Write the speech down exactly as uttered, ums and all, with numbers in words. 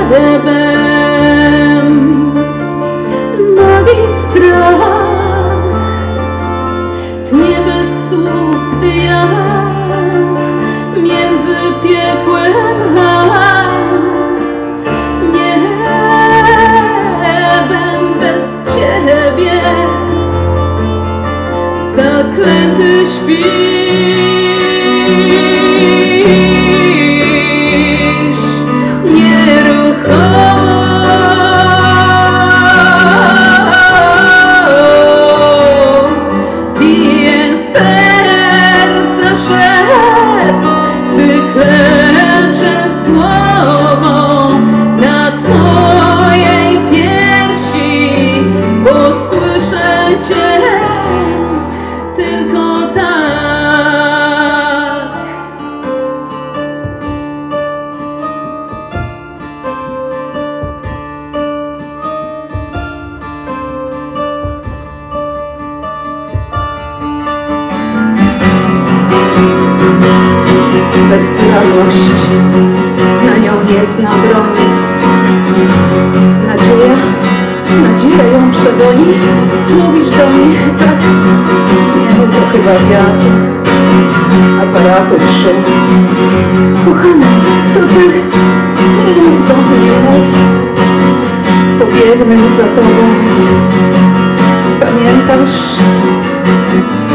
niebem nagi strach tnie bez słów, gdy ja między piekłem a niebem bez ciebie zaklęty śpisz nieruchomo. Bije serca szept, gdy klęczę z głową na twojej piersi, bo słyszę cię tylko tak. Bezradność, na nią nie zna broni. Nadzieja, nadzieja ją przegoni. Mówisz do mnie tak, nie, to chyba wiatr, aparatów szum. Kochana, to ty, mów do mnie, mów. Pobiegnę za tobą. Pamiętasz?